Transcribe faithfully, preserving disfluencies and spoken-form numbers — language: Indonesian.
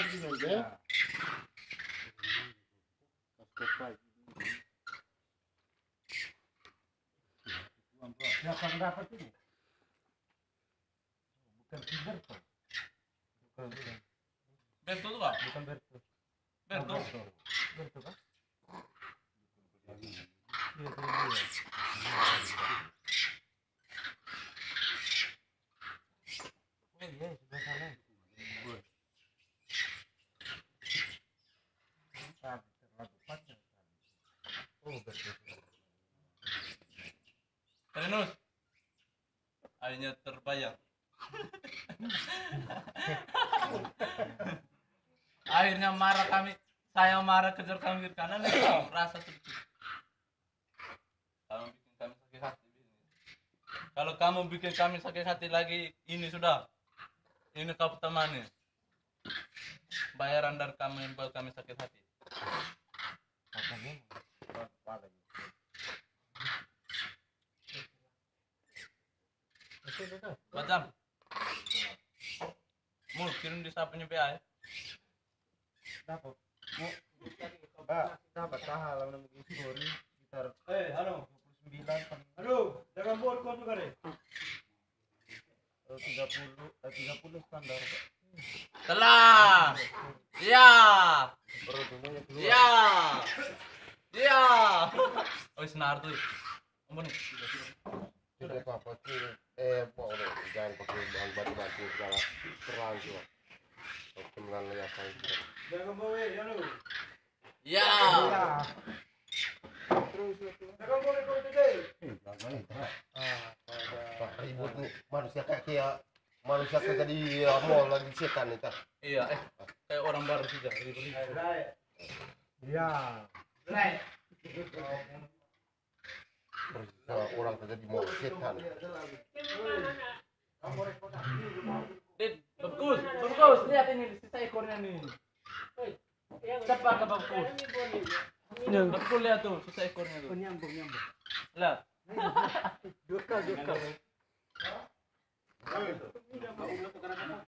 Siapa yang dapat ini? Bukan si Berto. Bukan, bukan. Berto tuh kak? Bukan Berto. Berto? Berto kan? Iya, itu dia. Oh iya, sudah salah. Ah, terlalu panjang. Oh, Berto. Renus, akhirnya terbayar. Akhirnya marah kami, saya marah kejar kami ke kanan, rasa sedikit. Kamu bikin kami sakit hati. Kalau kamu bikin kami sakit hati lagi, ini sudah, ini kau temani. Bayaran dari kamu yang buat kami sakit hati. Macam, mau kirim di sapunya B A ya? Dapat. Mau Pak, dapat tahal yang namanya story sekitar Eh, halo. dua puluh sembilan Aduh, jangan buat kau juga deh. tiga puluh eh, tiga puluh standar, Pak. Telah. Ya. Perhitungannya keluar. Ya. Ya. Oh, senar tuh. Ampun. Tidak apa-apa sih, eh boleh jangan pakai bahan batu-batu segala terang juga. Kemudian lihat saya juga. Jangan bawa, ya lu. Ya. Jangan boleh kau juga. Ah, Pak ribut nih manusia kayak manusia kayak tadi ya, mau lagi setan nih tak. Iya, eh kayak orang baru sudah ribut. Rai. iya. Rai. Orang terjadi mau setan. Dit, bagus, bagus. Lihat ini sisa ekornya nih. Cepat ke bagus. Betul lihat tuh sisa ekornya tuh. Nyambung, nyambung. Lihat. Dua kali, dua kali.